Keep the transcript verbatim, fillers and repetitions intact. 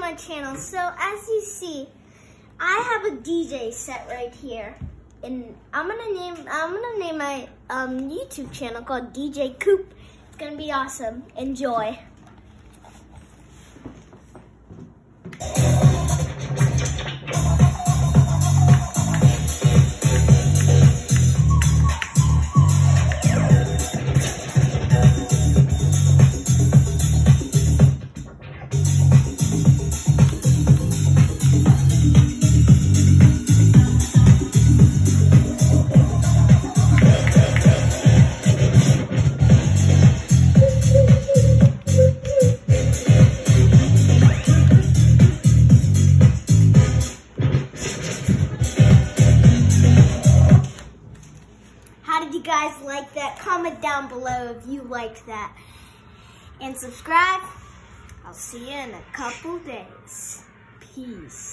my channel. So as you see, I have a D J set right here, and I'm gonna name I'm gonna name my um, YouTube channel called D J Coop. It's gonna be awesome. Enjoy. How did you guys like that? Comment down below if you liked that. And subscribe. I'll see you in a couple days. Peace.